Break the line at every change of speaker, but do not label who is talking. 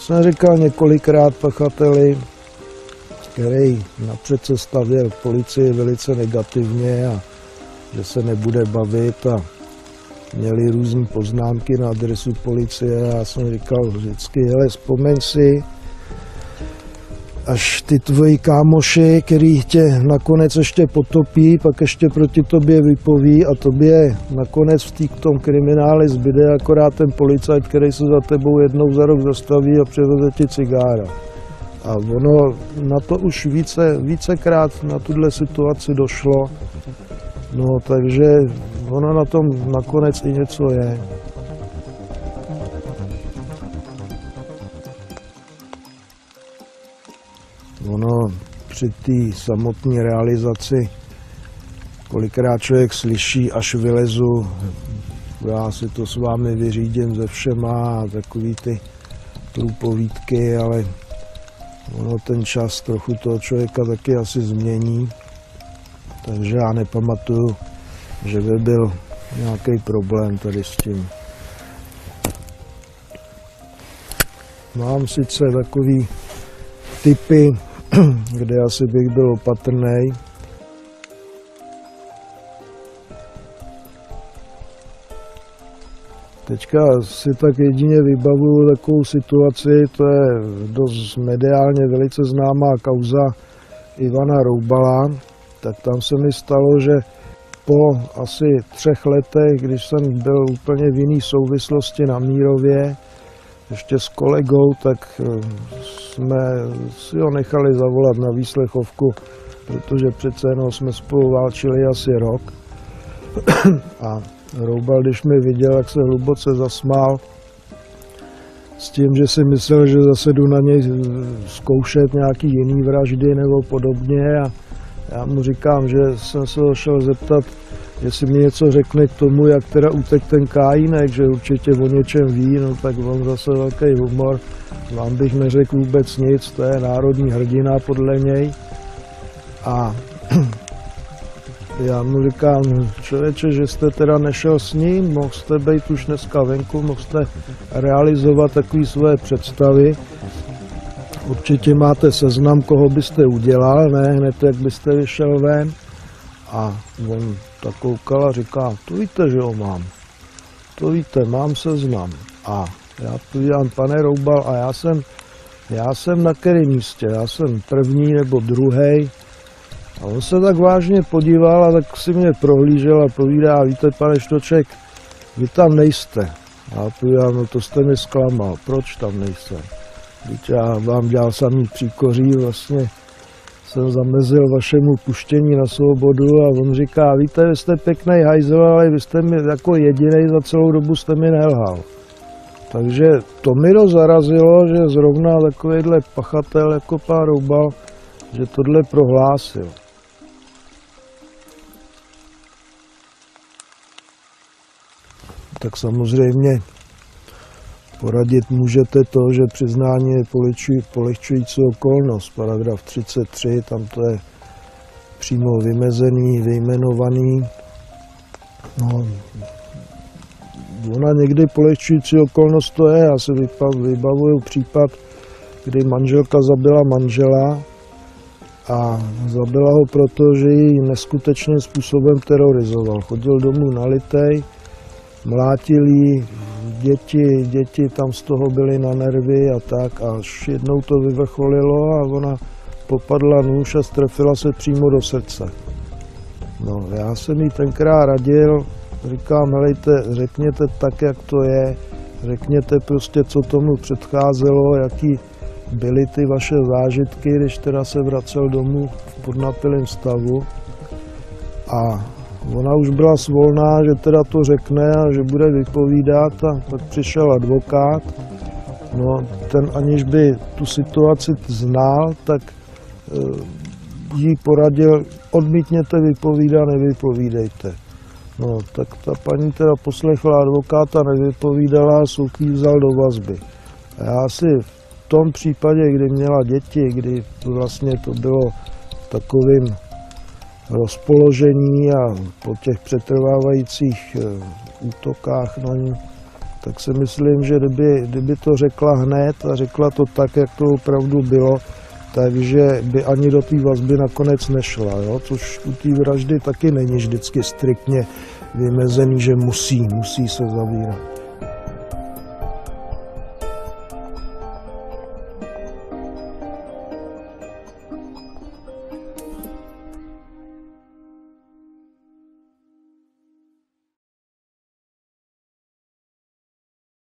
jsem říkal několikrát pachateli, který napřed se stavěl k policii velice negativně a že se nebude bavit a měli různé poznámky na adresu policie a já jsem říkal vždycky, hele, vzpomeň si, až ty tvoji kámoši, který tě nakonec ještě potopí, pak ještě proti tobě vypoví a tobě nakonec v tom kriminále zbyde akorát ten policajt, který se za tebou jednou za rok zastaví a přiveze ti cigára. A ono na to už vícekrát na tuhle situaci došlo, no takže ono na tom nakonec i něco je. Ono při té samotné realizaci kolikrát člověk slyší, až vylezu, já si to s vámi vyřídím ze všema a takový ty průpovídky, ale ono ten čas trochu toho člověka taky asi změní, takže já nepamatuju, že by byl nějaký problém tady s tím. Mám sice takový typy, kde asi bych byl opatrnej. Teďka si tak jedině vybavuju takovou situaci, to je dost mediálně velice známá kauza Ivana Roubala. Tak tam se mi stalo, že po asi 3 letech, když jsem byl úplně v jiné souvislosti na Mírově, ještě s kolegou, tak jsme si ho nechali zavolat na výslechovku, protože přece jenom jsme spolu válčili asi rok. A Roubal, když mi viděl, jak se hluboce zasmál s tím, že si myslel, že zase jdu na něj zkoušet nějaký jiný vraždy nebo podobně. A já mu říkám, že jsem se ho šel zeptat, jestli mi něco řekne k tomu, jak teda utek ten Kajínek, že určitě o něčem ví, no tak on zase velký humor. Vám bych neřekl vůbec nic, to je národní hrdina podle něj. A já mu říkám, člověče, že jste teda nešel s ním, mohl jste být už dneska venku, mohl jste realizovat takové své představy. Určitě máte seznam, koho byste udělal, ne hned, jak byste vyšel ven. A on tak koukal a říká, to víte, že ho mám. To víte, mám seznam. A já povídám, pane Roubal, a já jsem na kterém místě? Já jsem první nebo druhý. A on se tak vážně podíval a tak si mě prohlížel a povídá, víte, pane Štoček, vy tam nejste. A já povídám, no to jste mi zklamal, proč tam nejste? Víte, já vám dělal samý příkoří, vlastně jsem zamezil vašemu puštění na svobodu a on říká, víte, vy jste pěknej hajzel, ale vy jste mi jako jedinej za celou dobu jste mi nelhal. Takže to mi to zarazilo, že zrovna takovýhle pachatel jako pán Roubal, že tohle prohlásil. Tak samozřejmě poradit můžete to, že přiznání je polehčující okolnost. Paragraf 33, tam to je přímo vymezený, vyjmenovaný. No, ona někdy polehčující okolnost to je. Já si vybavuju případ, kdy manželka zabila manžela a zabila ho proto, že ji neskutečným způsobem terorizoval. Chodil domů nalitej, mlátil jí, děti tam z toho byly na nervy a tak. Až jednou to vyvrcholilo a ona popadla nůž a strefila se přímo do srdce. No, já jsem jí tenkrát radil, říkám, helejte, řekněte tak, jak to je, řekněte prostě, co tomu předcházelo, jaký byly ty vaše zážitky, když teda se vracel domů v podnapilém stavu. A ona už byla svolná, že teda to řekne a že bude vypovídat a pak přišel advokát. No, ten aniž by tu situaci znal, tak jí poradil, odmítněte vypovídat, nevypovídejte. No, tak ta paní teda poslechla advokáta, nevypovídala a soud jí vzal do vazby. A já si v tom případě, kdy měla děti, kdy vlastně to bylo takovým rozpoložení a po těch přetrvávajících útokách na ní, tak si myslím, že kdyby to řekla hned a řekla to tak, jak to opravdu bylo, takže by ani do té vazby nakonec nešla, jo? Což u té vraždy taky není vždycky striktně vymezený, že musí se zavírat.